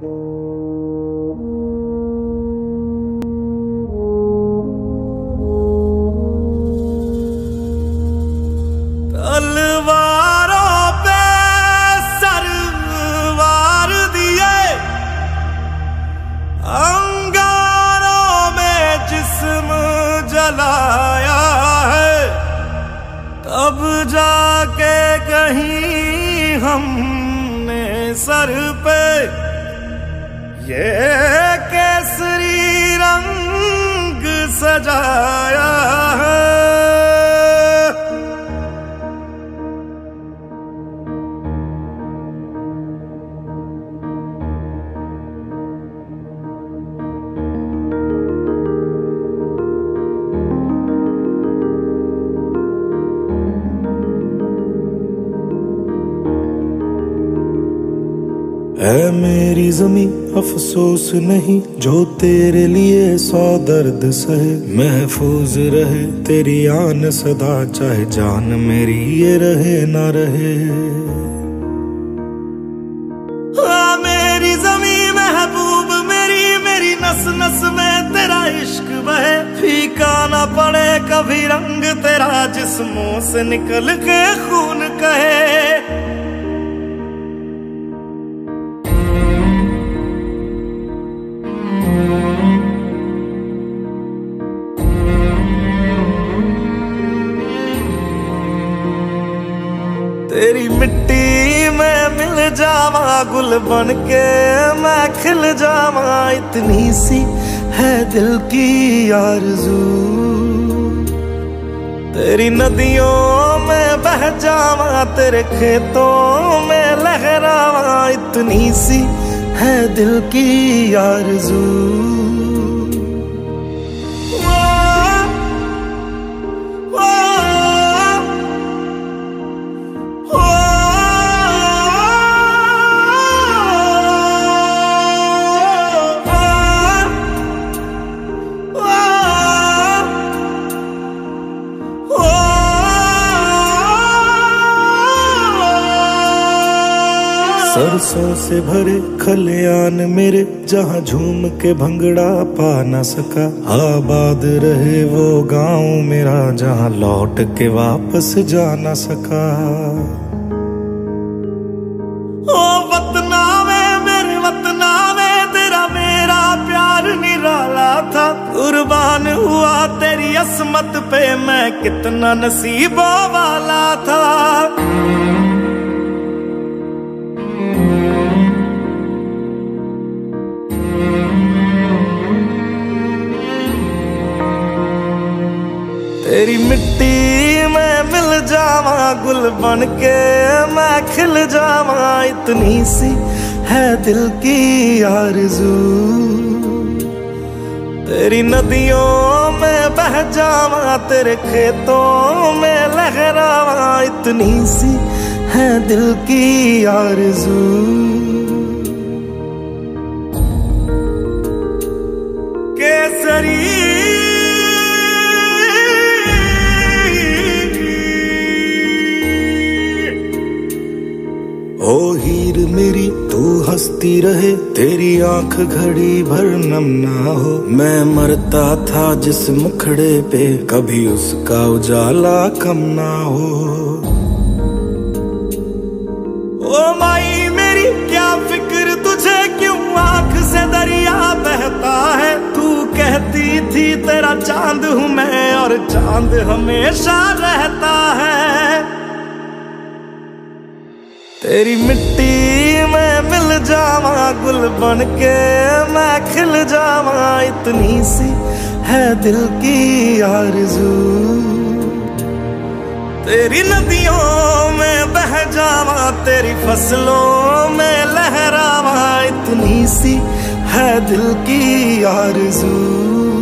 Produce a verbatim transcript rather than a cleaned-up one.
तलवारों पे सरवार दिए, अंगारों में जिस्म जलाया है, तब जाके कहीं हमने सर पे ये केसरी रंग सजाया है। है मेरी ज़मीं अफसोस नहीं जो तेरे लिए सौ दर्द सहे, महफूज रहे तेरी आन सदा चाहे जान मेरी ये रहे ना रहे। हाँ मेरी ज़मीं महबूब मेरी, मेरी नस नस में तेरा इश्क बहे, फीका ना पड़े कभी रंग तेरा जिस्मों से निकल के खून कहे। तेरी मिट्टी में मिल जावा गुल बन के मैं खिल जावा, इतनी सी है दिल की आरज़ू। तेरी नदियों में बह जावा तेरे खेतों में लहरावा, इतनी सी है दिल की आरज़ू। सरसों से भरे खलियान मेरे जहाँ झूम के भंगड़ा पा न सका, आबाद रहे वो गांव मेरा जहाँ लौट के वापस जा न सका। ओ वतना में मेरे वतना में तेरा मेरा प्यार निराला था, कुर्बान हुआ तेरी असमत पे मैं कितना नसीबों वाला था। तेरी मिट्टी में मिल जावा गुल बन के मैं खिल जावा, इतनी सी है दिल की आरज़ू। तेरी नदियों में बह जावा तेरे खेतों में लहरावा, इतनी सी है दिल की आरज़ू। केसरी ओ हीर मेरी तू हंसती रहे, तेरी आंख घड़ी भर नम ना हो, मैं मरता था जिस मुखड़े पे कभी उसका उजाला कम ना हो। ओ माई मेरी क्या फिक्र तुझे क्यों आंख से दरिया बहता है, तू कहती थी तेरा चांद हूँ मैं और चांद हमेशा रहता है। तेरी मिट्टी में मिल जावा गुल बन के मैं खिल जावा, इतनी सी है दिल की आरज़ू। तेरी नदियों में बह जावा तेरी फसलों में लहरावा, इतनी सी है दिल की आरज़ू।